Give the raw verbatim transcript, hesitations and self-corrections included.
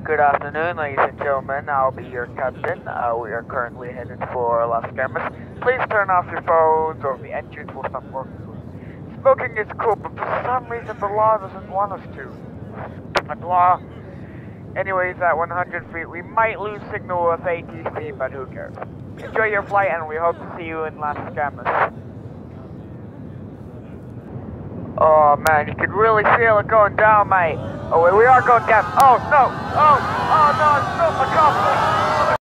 Good afternoon, ladies and gentlemen. I'll be your captain. Uh, we are currently headed for Las Vegas. Please turn off your phones or the engines will stop working. Smoking is cool, but for some reason the law doesn't want us to. Stupid law. Anyways, at one hundred feet, we might lose signal with A T C, but who cares? Enjoy your flight, and we hope to see you in Las Vegas. Oh man, you can really feel it going down, mate. Oh wait, we are going down. Oh no! Oh! Oh no! I spilled my coffee!